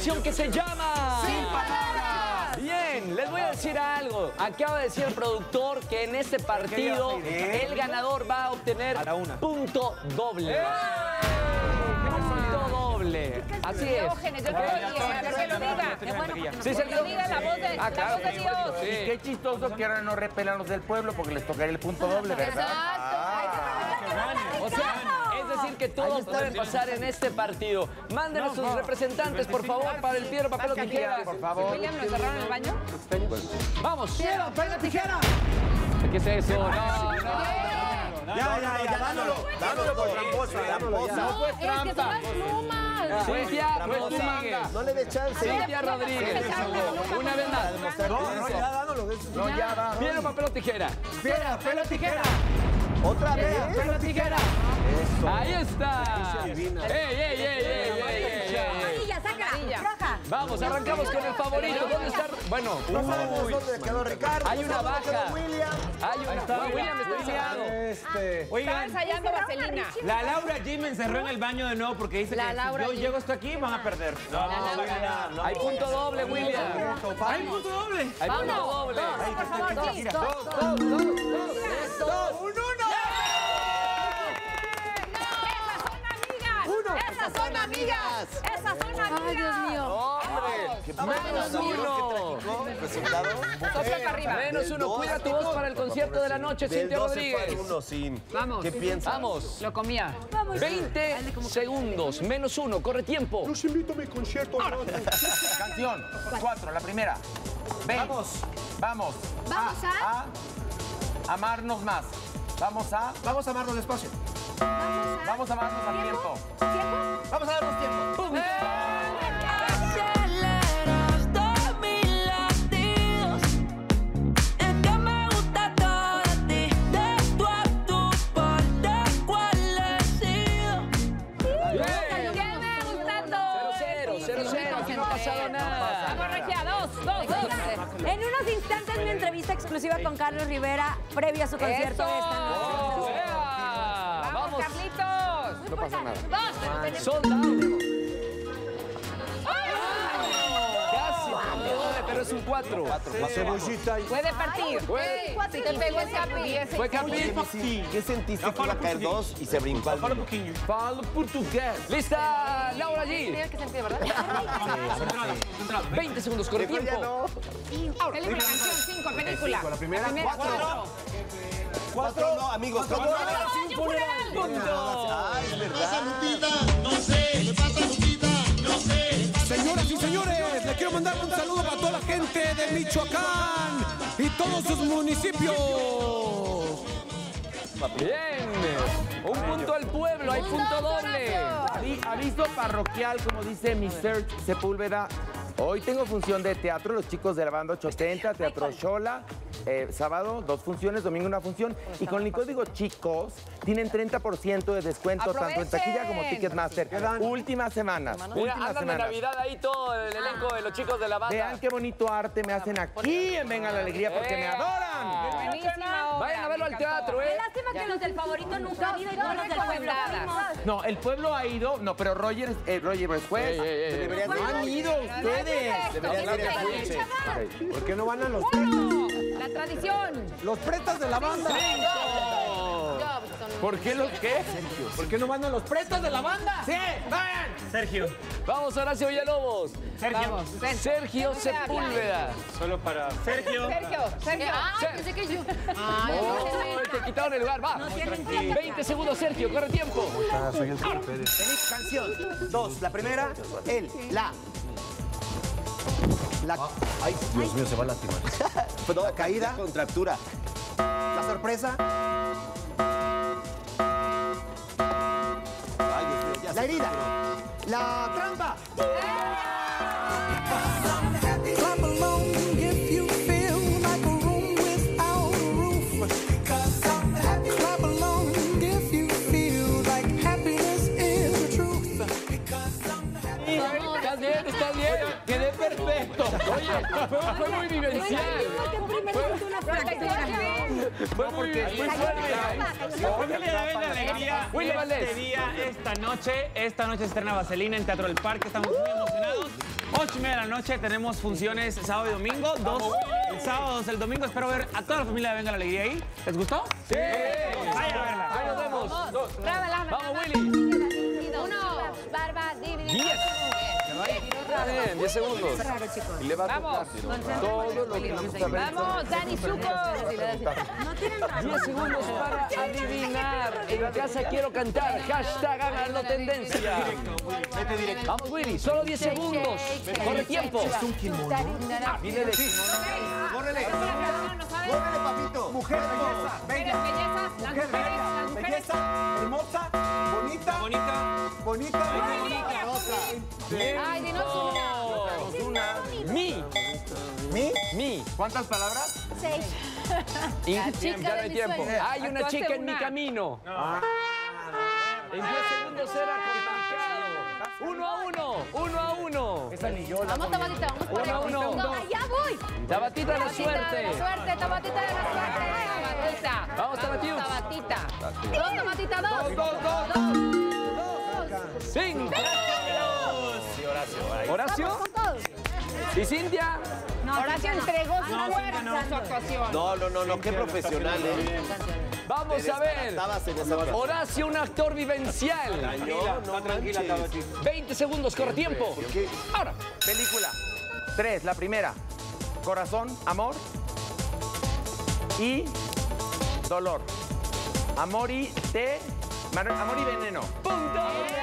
sección que se llama... ¡Sin palabras! Bien, les voy a decir algo. Acaba de decir el productor que en este partido el ganador va a obtener punto doble. Punto doble. Así es. Sí, se lo diga la voz de Dios. Y qué chistoso que ahora no repelan los del pueblo porque les tocaría el punto doble, ¿verdad? O sea, es decir que todos pueden pasar en este partido. Manden a sus representantes, por favor, para el piedra, papel o tijera. Por favor. ¿William, nos cerraron el baño? Vamos. ¡Piedra, papel o tijera! ¿Qué es eso? No. Ya, dándolo por tramposa. No fue trampa. Cintia Rodríguez. No le dé chance. Cintia Rodríguez. Una vez más. No, ya dándolo. No, ya va. Piedra, papel o tijera. Piedra, papel o tijera. ¿Otra vez? Papel o tijera. Ahí está. ¡Ey! Amarilla, sácala. Roja. Vamos, arrancamos con el favorito. ¿Dónde está? Bueno, No sabemos dónde quedó Ricardo. hay una baja. William. Hay una. William está enseñado. Está Oigan, ensayando vaselina. la Laura G me encerró en el baño de nuevo porque dice La que Laura si yo G. llego hasta aquí van a perder. Hay punto doble, William. ¡Hay punto doble! Hay punto doble. Por favor, sí. Esas son amigas. Esas son amigas. Ay, Dios mío. ¡Hombre! ¡Menos uno! ¿Resultado? Sopla para arriba. Menos uno. Cuida tu voz para el concierto de la noche, Cintia Rodríguez. Vamos. ¿Qué piensas? Vamos. Lo comía. 20 segundos. Menos uno. Corre tiempo. Los invito a mi concierto. Canción. 4, la primera. Vamos. Vamos a amarnos más. Vamos a amarnos despacio. Vamos a amarnos al tiempo. Vamos a darnos tiempo. ¡Pum! Aceleraste mis latidos. Es que me gusta todo de ti. De tú a tu parte, ¿cuál he sido? ¿Qué me gustando? 0-0. Aquí no ha pasado nada. Vamos, Regia. 2. En unos instantes, una entrevista exclusiva con Carlos Rivera previo a su concierto de esta noche. Vamos, Carlitos. No pasa nada. 2. Sold out. Casi. Pero es un 4. Puede partir. Si te pegó ese api. Fue Capi. ¿Qué sentiste que iba a caer 2 y se brincó al Fala um pouquinho. Falo portugués. ¿Lista, Laura G? Tiene que sentir, ¿verdad? 20 segundos, corre tiempo. Película, canción, 5, película. La primera, 4. 4 no, amigos. 4 ¡Un funeral! Ay, es verdad. Señoras y señores, le quiero mandar un saludo para toda la gente de Michoacán y todos sus municipios. Bien. Un punto al pueblo, hay punto doble. Aviso parroquial, como dice mi Search Sepúlveda. Hoy tengo función de teatro, los chicos de la banda 870, Teatro Xola. Sábado, 2 funciones, domingo una función. Y con el código chicos, tienen 30% de descuento tanto en taquilla como Ticketmaster. Últimas semanas. Mira, Últimas andan de semanas. Navidad ahí todo el elenco de los chicos de la banda. Vean qué bonito arte me hacen aquí en Venga la Alegría porque me adoran. Buenísima obra. Vayan a verlo al teatro, Qué lástima que los del favorito nunca han ido y todos los del pueblo. No, el pueblo ha ido, no, pero Roger después. No han ido ustedes. Deberían ir al dulce. ¿Por qué no van a los La tradición. pretas de la banda? ¿Por qué los qué? ¿Por qué no van a los pretas de la banda? ¡Sí! ¡Vayan! Sergio. Vamos, Horacio Villalobos. Sergio. Sergio Sepúlveda. Solo para Sergio. Sergio. Pensé que yo. ¡Oh! Te quitaron el lugar, va. 20 segundos, Sergio, corre tiempo. Canción. 2. La primera, él. La. Ay, Dios mío, se va a lastimar. La caída. Contractura. La sorpresa. Ay, Dios mío, la herida. La trampa. Clap along if you feel like a room without a roof. Clap along if you feel like happiness is the truth. Estás bien. Quedé perfecto. Oye, fue muy vivencial. Fue muy fuerte. Familia de Venga la Alegría. William Valdés. Esta noche se estrena Vaselina en Teatro del Parque. Estamos muy emocionados. 8:30 de la noche tenemos funciones sábado y domingo. 2 el sábado, 2 el domingo. Espero ver a toda la familia de Venga la Alegría ahí. ¿Les gustó? Sí. Vayan a verla. Ahí nos vemos. Vamos, Willy. 1, barba, 10. Bien, 10 segundos. Y le va a tocar todo lo que nos gusta ver. Vamos, Dani Zuko. 10 segundos para adivinar. En casa quiero cantar. Hashtag háganlo tendencia. Vamos, Willy. Solo 10 segundos. Corre tiempo. Viene de ¡Córrele! ¡Córrele, papito! Mujer belleza, bella. Mujer bella, belleza, hermosa, bonita, bonita. Ay, dinos una. ¿Mi? ¿Cuántas palabras? 6. Y La chica ya no de hay mis tiempo. sueños. Hay una Actuaste chica en mi una. camino. En 10 segundos era complicado. 1 a 1. Esa ni yo. Vamos, Tabatita, vamos por 1 a 1. Allá voy. Tabatita de la Tabatita de suerte. la suerte, Tabatita de la suerte. Tabatita. Vamos, Tabatius. Tabatita. 2, Tabatita, 2. 5. Horacio. ¿Y Cintia? Horacio entregó su fuerza en su actuación. No, qué profesional, Vamos a ver. Estabas en esa parte. Horacio, un actor vivencial. No, tranquila, 20 segundos, corre tiempo. Ahora. Película. 3, la primera. Corazón, amor y dolor. Amor y veneno. Punto.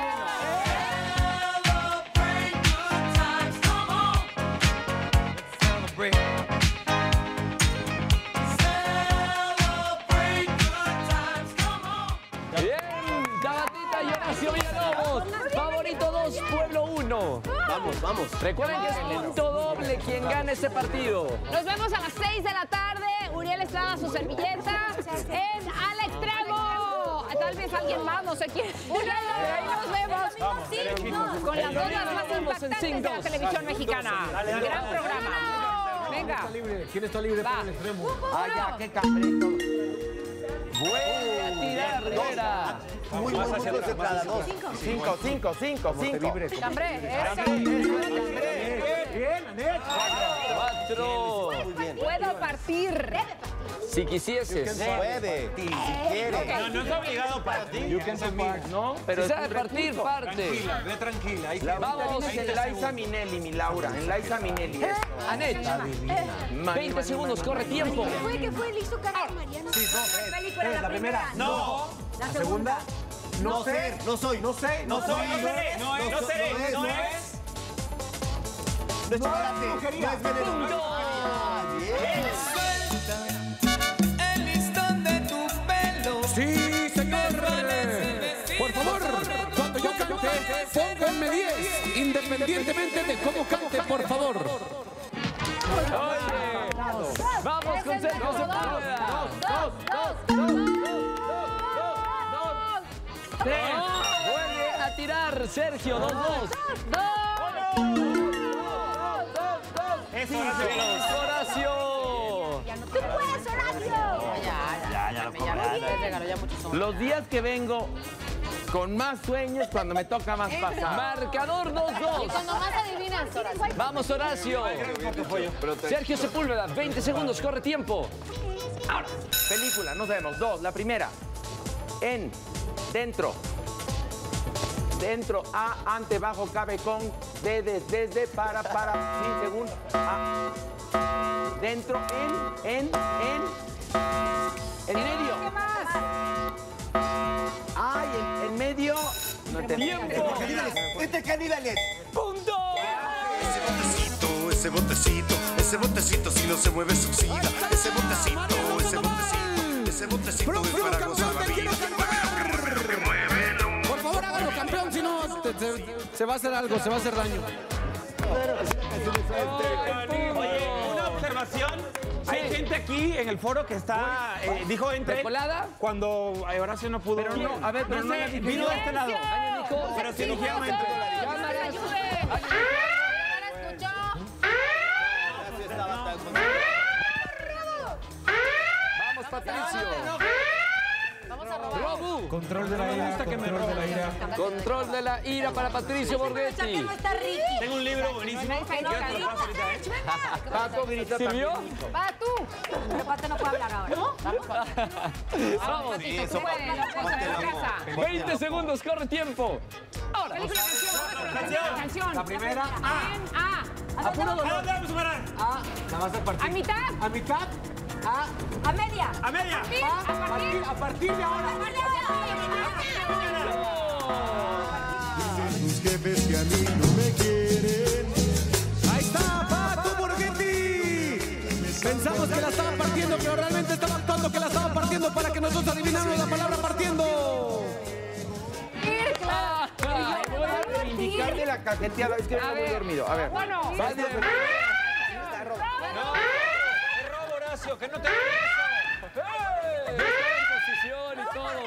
Bien, Tabatita y Horacio Villalobos. Favorito 2, Pueblo 1. Vamos. Recuerden que es punto doble quien gane este partido. Nos vemos a las 6 de la tarde. Uriel Estrada, su servilleta, en Al Extremo. Tal vez alguien más, no sé quién. Ahí nos vemos. Con las notas más impactantes de la televisión mexicana. Gran programa. Venga. ¿Quién está libre Va. para el extremo? Ay, ya, qué cabrito. Vuelve a tirar Rivera. Muy concentrada. 2. 5. Cambré, eso. Bien, Anet. 4. Muy bien. Puedo partir. Si quisieses. Puede. Si quiere. No es obligado para ti. No, pero Si sabe partir, parte. Ve tranquila. Vamos, en Liza Minnelli, mi Laura. En Liza Minnelli. Eso. Anet. 20 segundos, corre tiempo. ¿Qué fue? ¿Le hizo cara a Mariana? Sí, no, Película, la primera. No. La segunda. No sé. No soy. No seré. No es chocolate. No es veneno. Sí, señor. Por favor, cuando yo cante, pónganme 10, independientemente de cómo cante, por favor. Oye, vamos con Sergio Sepúlveda. Vuelve a tirar Sergio, 2-2. Eso, Horacio. ¡Tú puedes, Horacio! Los días que vengo con más sueños cuando me toca más pasar. Marcador 2-2. Cuando más adivinas, Horacio. Vamos, Horacio. Sergio Sepúlveda, 20 segundos, corre tiempo. Ahora, película, no sabemos. 2, la primera. Dentro. Dentro, A, ante, bajo, cabe, con, desde, para, sí, según, A. Dentro, en medio. ¿Qué más? Ay, en medio. No entendí. Tiempo. Este caníbales. ¡Punto! Ese botecito si no se mueve se oxida. Ese botecito es para gozar la vida. Por favor, háganlo campeón, si no, se va a hacer algo, se va a hacer daño. Oye, una observación. Hay gente aquí en el foro que está, dijo entre ¿Recolada? cuando Horacio no pudo. Pero no, a ver, pero no sé, la dije vino yo. de este lado. Pero si dijeron entre. ¡Cámaras! Vamos, Patricio. Vamos a robar. Robu. Control de la ira, control de la ira. Control de la ira para Patricio Borghetti. No está Ricky. Tengo un libro buenísimo. Quiero que te lo paso ahorita, Pato grita ¿Sirvió? Va tú. Pero Pato no puede hablar ahora. ¿No? Vamos. Sí, eso, Tú puedes, lo puedes hacer en casa. 20 segundos, corre tiempo. Ahora. Película, canción. La primera, En A. a puro ¿A dolor. dónde vamos a parar? La vas a partir. A mitad. A mitad. A media. A media. A partir de ahora. Tus jefes que a mí no me quieren. Ahí está, Pato Borghetti. Pensamos que la estaba partiendo, pero realmente estaba actuando que la estaba partiendo para que nosotros adivináramos la palabra partiendo. Voy a reivindicar de la cajeteada. Es que no muy dormido. A ver. Bueno. Va de- Es robo, Horacio, que no te... Está en posición y todo.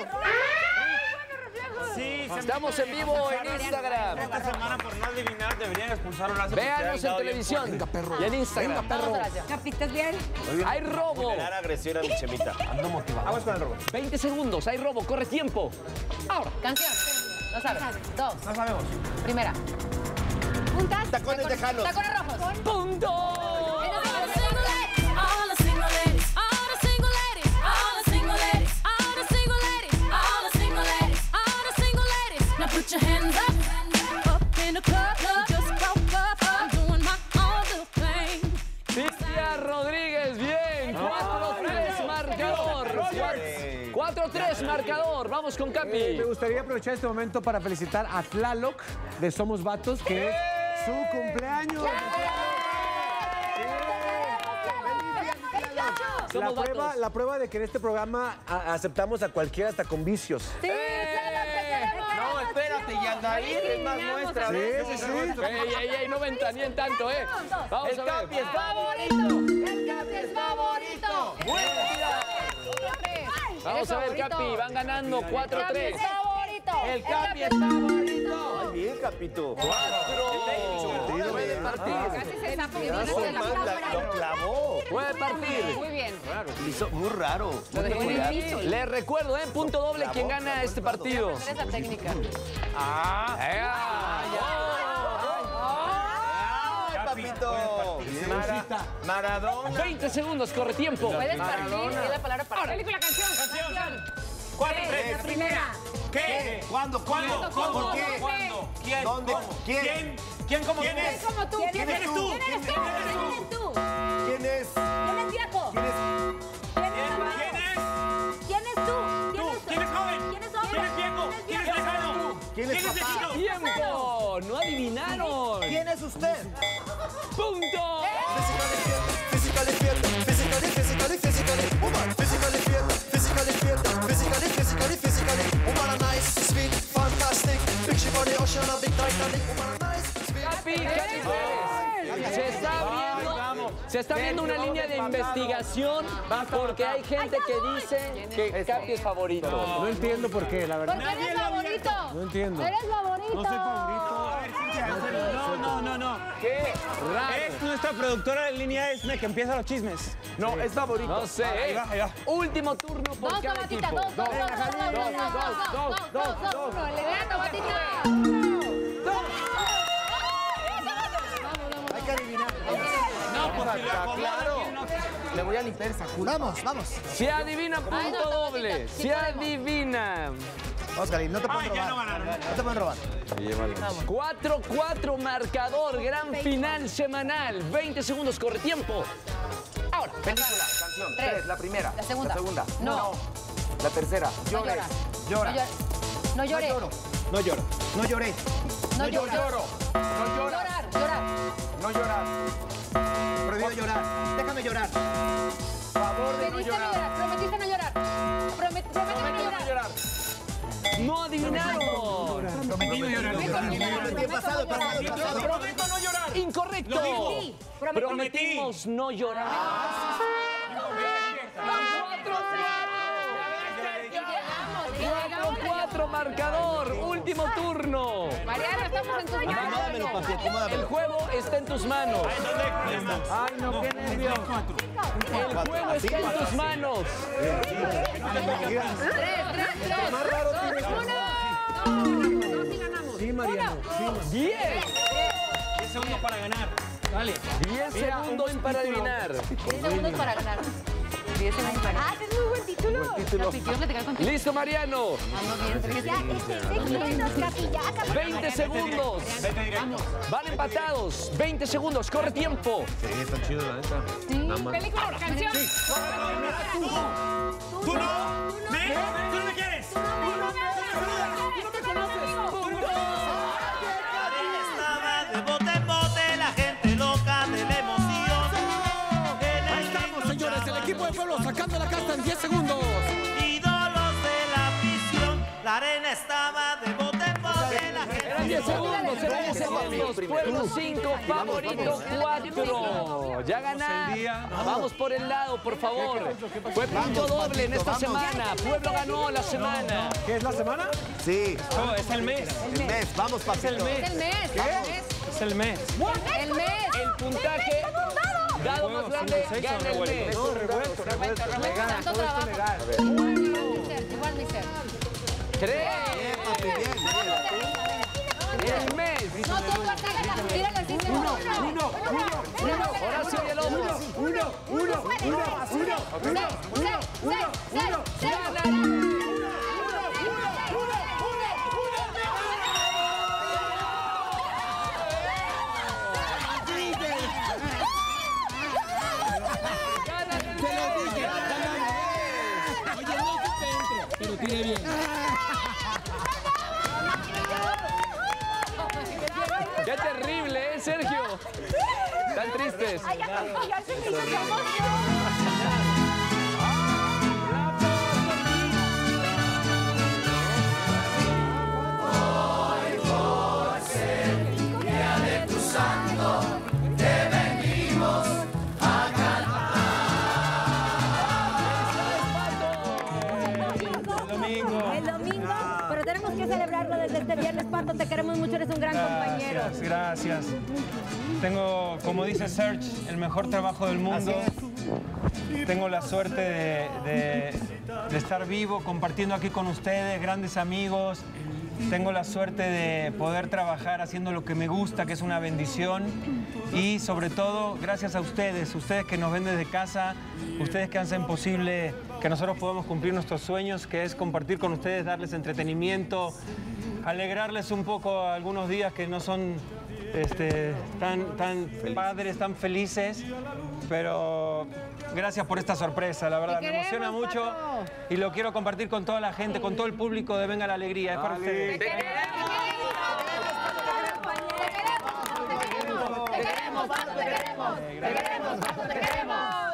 Sí, Estamos en vivo en Instagram. esta semana por no adivinar deberían expulsar a Horacio. Véanos en televisión y en Instagram. Capi, ¿estás bien? Hay robo. Generar agresión a mi Chemita. Ando motivado. Vamos con el robo. 20 segundos, hay robo, corre tiempo. Ahora. Canción. No sabes. Dos. No sabemos. Primera. Puntas. Tacones tejanos. Tacones rojos. ¡Punto! Cintia Rodríguez, bien. 4-3 marcador. 4-3 marcador. Vamos con Capi. Me gustaría aprovechar este momento para felicitar a Tlaloc de Somos Vatos, que es su cumpleaños. Somos vatos. La prueba de que en este programa aceptamos a cualquiera hasta con vicios. Sí, No, espérate, Yandair es más nuestra. Sí, ¿ves? sí, sí. Ey, no ventaníen tanto, ¿eh? Vamos El a ver. Capi es Favorito. El Capi es favorito. Vamos a ver, Capi. Van ganando 4-3. Favorito. El Capi es favorito. Muy bien, Capito. 4. Puede partir. Casi se zapa de Hizo la mal, lo clavó. Puede partir. Muy bien. Hizo muy raro. Lo dejó en el piso. Les recuerdo, punto doble quien gana este partido. Esa técnica. ¡Ay, papito! Maradona. 20 segundos, corre tiempo. Puedes partir. Es la palabra para. Película, canción. ¿Cuál? La primera. ¿Qué? ¿Cuándo? ¿Cuándo? ¿Cómo? ¿Cómo? ¿Qué? ¿Cuándo? ¿Quién? ¿Dónde? ¿Cómo? ¿Quién? ¿Quién como ¿Quién tú? es? Como tú. ¿Quién eres tú? ¿Quién eres tú? ¿Quién eres tú? ¿Quién es? ¿Quién es viejo? ¿Quién es? ¿Quién es amado? ¿Quién es? ¿Quién es tú? ¿Tú? ¿Quién es joven? ¿Quién es hombre? ¿Quién es viejo? ¿Quién es lejano? ¿Quién es papá? viejito? ¡Tiempo! ¡No adivinaron! ¿Quién es usted? ¡Punto! Physically fit, physically fit, physically, physically, physically, woman. Physically fit, physically fit, physically, physically, physically, woman. A nice, sweet, fantastic. Picture body, ocean, a big Titanic, woman. A nice, sweet. Capi Pérez. Se está abriendo una línea de investigación porque hay gente que dice que Capi es favorito. No entiendo por qué, la verdad. Porque eres favorito. No entiendo. Eres favorito. No soy favorito. A ver, Cintia, en serio. No. ¡Qué raro! Es nuestra productora de línea Esme que empieza los chismes. No, es favorito. No sé. Ahí va. Último turno por Dos cada tomatitas. equipo. Dos. Le vean tomatita. Hay que adivinar. Claro. Le voy a limpiar esa culpa. Vamos. Si adivina, punto doble. Si adivina. Vamos, Karim, no te pueden Ya robar. no ganaron. No te pueden robar. 4-4 marcador, gran final semanal. 20 segundos, corre tiempo. Ahora, Película, canción. 3, la primera. La segunda. No. La tercera. No lloras. Llora. No lloré. No lloro. No lloré. No lloro. Lloro. No lloras. Llorar. No lloras. Prohibido llorar. Déjame llorar. Favor de no Pediste no llorar. llorar. Prometiste no llorar. Prometiste no llorar. no adivinaron. Prometí no llorar. Pasado. Prometo no llorar. Incorrecto. Lo dijo. Prometimos no llorar. 4-4 marcador. Último último turno. Mariano, estamos en tus manos. Acomódamelo, papi, acomódamelo. El juego está en tus manos. Ay, no, qué nervios. El juego está en tus manos. 3, 2, 1. Sí, Mariano. 10. 10 segundos para ganar. Dale. 10 segundos para adivinar. 10 segundos para ganar. 10 segundos para ganar. Ah, ese es muy buen título. Quiero platicar contigo. Listo, Mariano. Vamos bien, 3. Ya, capillaca. 20 segundos. Van empatados. 20 segundos. Corre tiempo. Sí, está chido, la neta. Película, canción. ¿Tú no? ¿Me? ¿Tú no me quieres? Estaba de bote en bote, la gente loca de la emoción. Ahí estamos, señores. El equipo de Pueblo sacando la casta en 10 segundos. Ídolos de la afición, la arena estaba de bote en bote, la gente. Eran 10 segundos. Eran 10 segundos. Pueblo 5, favorito 4. Ya ganaron. Vamos por el lado, por favor. Fue punto doble en esta semana. Pueblo ganó la semana. ¿Qué es la semana? Sí, No, es el mes. el mes. Vamos, papito. el mes. El mes. Es el mes. El mes. El puntaje dado más grande gana el mes. No, revuelto. Tanto trabajo. Igual, Mister. 3. Papi, bien. El mes. No, tú tíralo, así. Horacio Villalobos. 6. Pero tire bien. Qué terrible, Sergio. Tan tristes. Ay, ya no, ya se me hizo su emoción. El domingo, pero tenemos que celebrarlo desde este viernes, Pato. Te queremos mucho, eres un gran compañero. Gracias. Tengo, como dice Serge, el mejor trabajo del mundo. Tengo la suerte de estar vivo, compartiendo aquí con ustedes, grandes amigos. Tengo la suerte de poder trabajar haciendo lo que me gusta, que es una bendición. Y sobre todo, gracias a ustedes que nos ven desde casa, ustedes que hacen posible que nosotros podamos cumplir nuestros sueños, que es compartir con ustedes, darles entretenimiento, alegrarles un poco algunos días que no son tan padres, tan felices. Pero gracias por esta sorpresa, la verdad, me emociona mucho y lo quiero compartir con toda la gente, con todo el público de Venga la Alegría. Es para ustedes. Te queremos.